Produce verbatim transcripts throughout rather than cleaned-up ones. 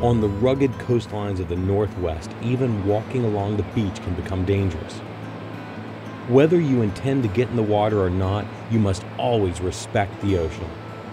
On the rugged coastlines of the Northwest, even walking along the beach can become dangerous. Whether you intend to get in the water or not, you must always respect the ocean.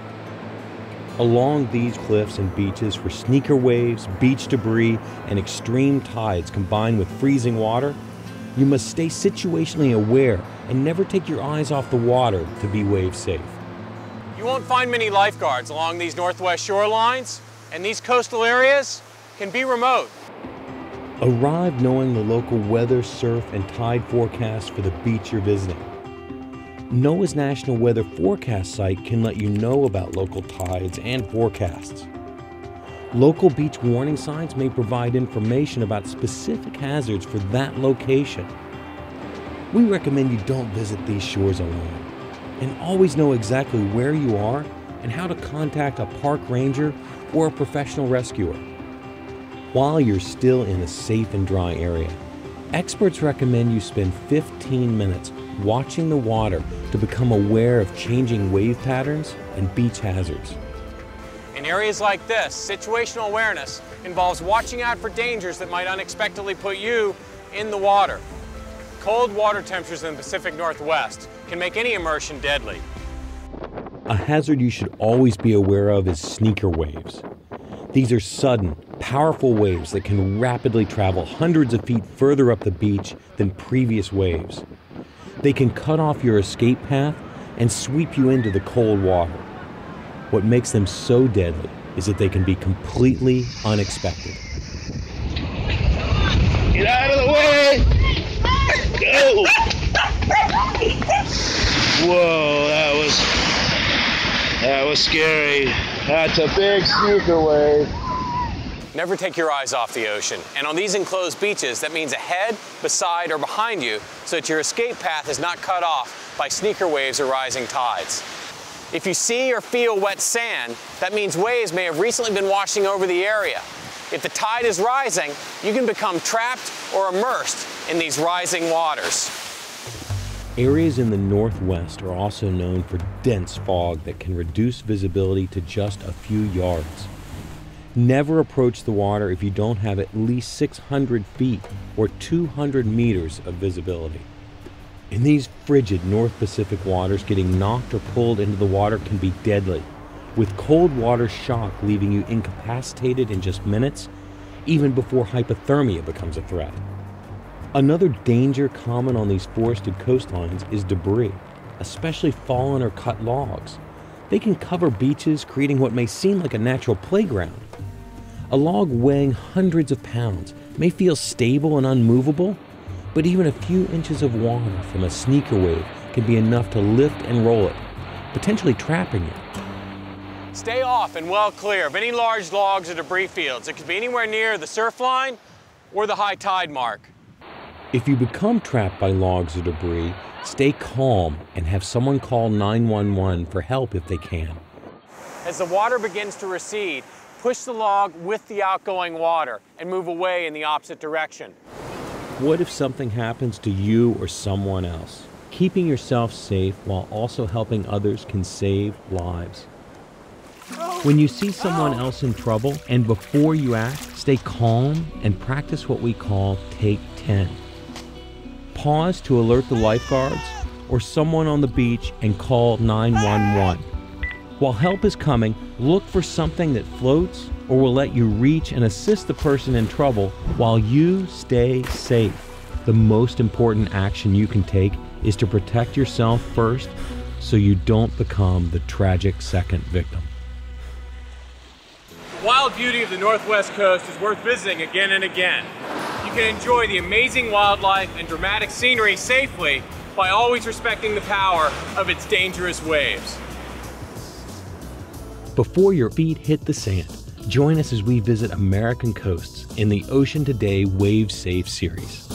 Along these cliffs and beaches, where sneaker waves, beach debris, and extreme tides combine with freezing water, you must stay situationally aware and never take your eyes off the water to be wave safe. You won't find many lifeguards along these Northwest shorelines, and these coastal areas can be remote. Arrive knowing the local weather, surf, and tide forecast for the beach you're visiting. NOAA's National Weather Forecast site can let you know about local tides and forecasts. Local beach warning signs may provide information about specific hazards for that location. We recommend you don't visit these shores alone, and always know exactly where you are and how to contact a park ranger or a professional rescuer. While you're still in a safe and dry area, experts recommend you spend fifteen minutes watching the water to become aware of changing wave patterns and beach hazards. In areas like this, situational awareness involves watching out for dangers that might unexpectedly put you in the water. Cold water temperatures in the Pacific Northwest can make any immersion deadly. A hazard you should always be aware of is sneaker waves. These are sudden, powerful waves that can rapidly travel hundreds of feet further up the beach than previous waves. They can cut off your escape path and sweep you into the cold water. What makes them so deadly is that they can be completely unexpected. Get out of the way! Go! Whoa, that was that was scary. That's a big sneaker wave. Never take your eyes off the ocean. And on these enclosed beaches, that means ahead, beside, or behind you, so that your escape path is not cut off by sneaker waves or rising tides. If you see or feel wet sand, that means waves may have recently been washing over the area. If the tide is rising, you can become trapped or immersed in these rising waters. Areas in the Northwest are also known for dense fog that can reduce visibility to just a few yards. Never approach the water if you don't have at least six hundred feet or two hundred meters of visibility. In these frigid North Pacific waters, getting knocked or pulled into the water can be deadly, with cold water shock leaving you incapacitated in just minutes, even before hypothermia becomes a threat. Another danger common on these forested coastlines is debris, especially fallen or cut logs. They can cover beaches, creating what may seem like a natural playground. A log weighing hundreds of pounds may feel stable and unmovable, but even a few inches of water from a sneaker wave can be enough to lift and roll it, potentially trapping you. Stay off and well clear of any large logs or debris fields. It could be anywhere near the surf line or the high tide mark. If you become trapped by logs or debris, stay calm and have someone call nine one one for help if they can. As the water begins to recede, push the log with the outgoing water and move away in the opposite direction. What if something happens to you or someone else? Keeping yourself safe while also helping others can save lives. When you see someone else in trouble and before you act, stay calm and practice what we call take ten. Pause to alert the lifeguards or someone on the beach and call nine one one. While help is coming, look for something that floats or will let you reach and assist the person in trouble while you stay safe. The most important action you can take is to protect yourself first so you don't become the tragic second victim. The wild beauty of the Northwest coast is worth visiting again and again. You can enjoy the amazing wildlife and dramatic scenery safely by always respecting the power of its dangerous waves. Before your feet hit the sand, join us as we visit American coasts in the Ocean Today Wave Safe series.